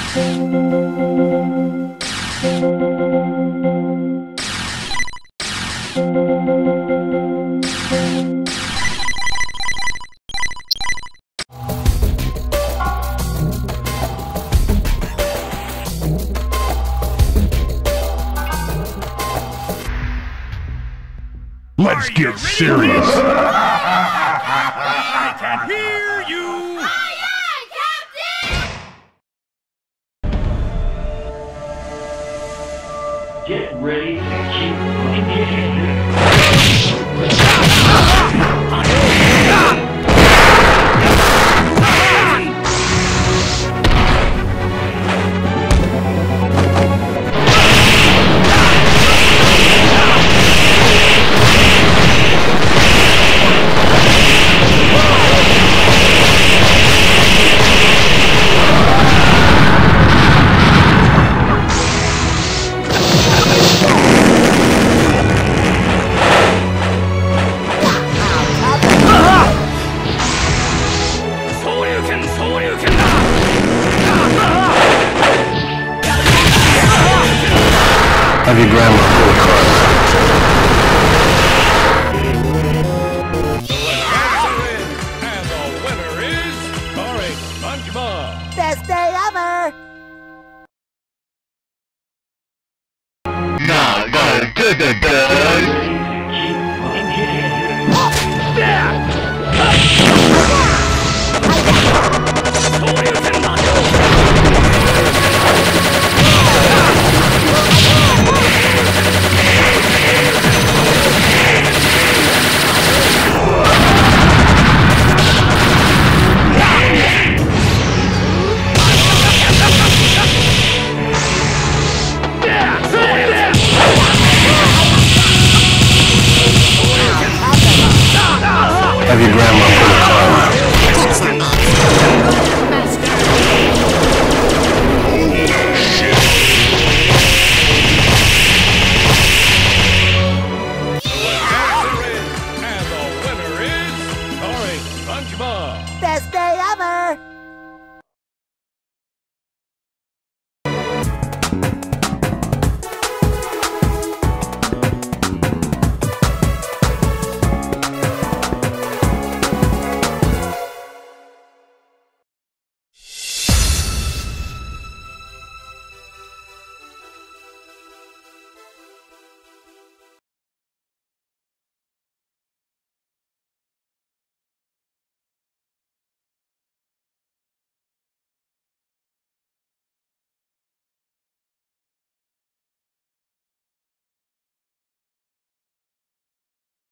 Let's get serious. I can hear you. Aye, aye, Captain! Get ready and keep looking. Have your grandma pull a card. And the winner is Orange SpongeBob. Best day ever! Nah, good. Have your grandma pull a card. And the winner is Orange SpongeBob. Best day